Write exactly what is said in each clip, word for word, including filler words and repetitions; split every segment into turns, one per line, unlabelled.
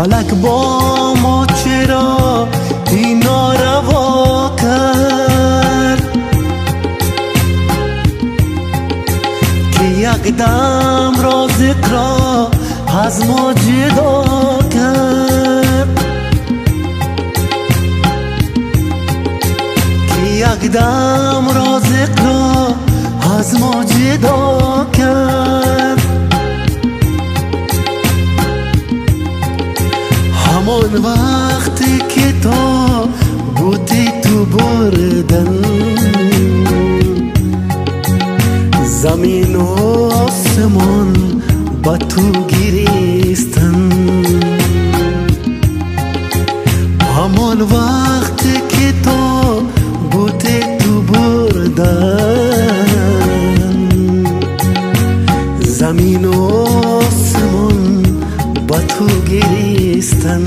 فلک با ما چرا این ناروا کرد که یک دم رازق را از ما جدا کرد که یک دم رازق را از ما جدا کرد همان وقتی که تا بودی تو بردن زمین و آسمان با تو گریستن همان وقتی که تو بودی تو بردن زمین و آسمان با تو گریستن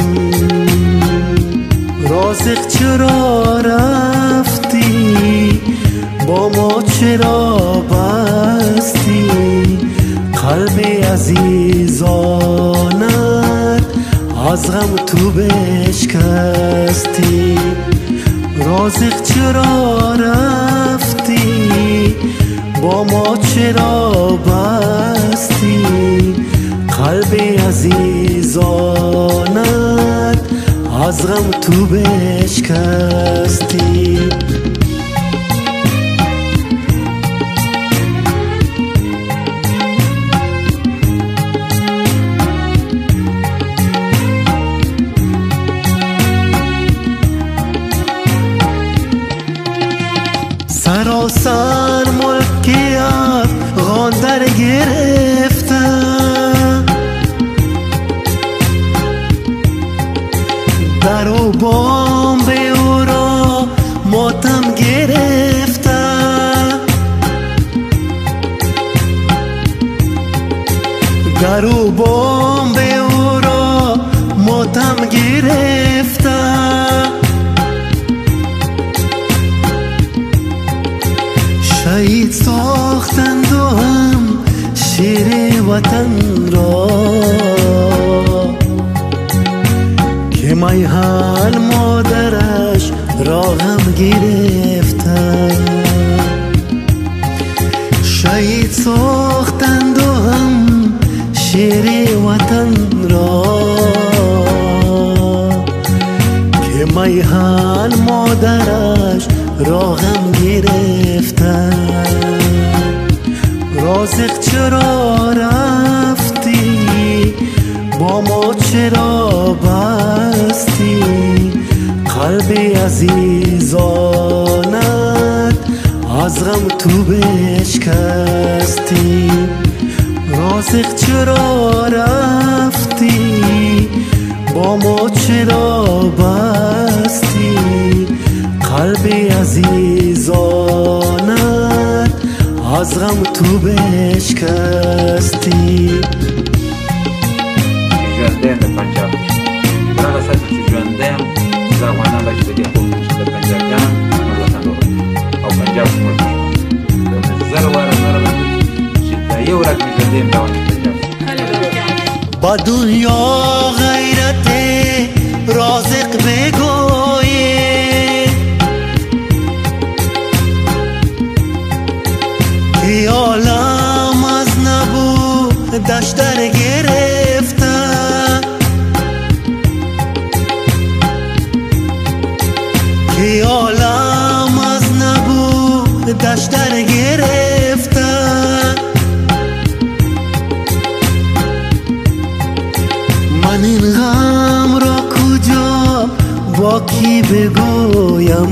رازق چرا رفتی با ما چرا بستی قلب عزیزانت از غم تو بشکستی رازق چرا رفتی با ما چرا بستی قلب عزیزانت از غم تو بشکستی سراسر ملکیت غاندر گرفته در و بام به او را ماتم گرفته در و بام به او را ماتم گرفته شهید ساختند و هم شیر وطن را که میهن مادرش را هم گرفته شهید ساختند و هم شیر وطن را که میهن مادرش را هم گرفته رازق چرا رفتی با ما چرا بستی قلب عزیزانت از غم تو بشکستی رازق چرا رفتی با ما چرا بستی قلب عزیزانت از غم تو بشکستی
ژوندیم د پنجاب دغه ساعت چې ژوندیم زه افغانان به چې د دې خوب چې د پنجابیان زموږ وطن وروړي او پنجاب زموږ دښمن زر واره زره چې دا یو ورځ مې ژوندیم دا وطن پنجاب
با دنیا غیرت رازق بگویی که عالم از نبودش در گرفته که عالم از نبودش در گرفته من این غم را کجا با کی بگویم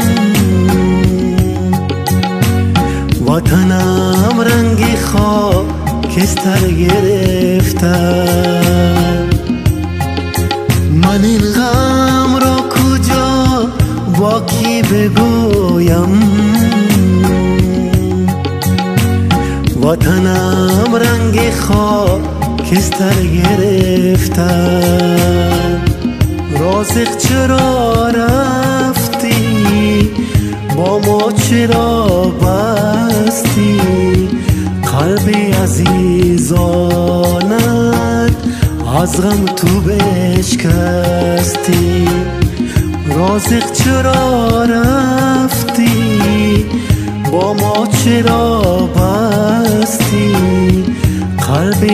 وطنم رنگ خاکستر گرفته من این غم را کجا با کی بگویم وطنم رنگ خاکستر گرفته رازق چرا رفتی با ما چرا بستی قلب عزیزانت از غم تو بشکستی. رازق چرا رفتی، با ما چرا بستی؟ قلب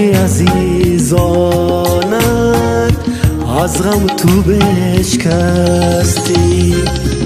عزیزانت از غم تو بشکستی.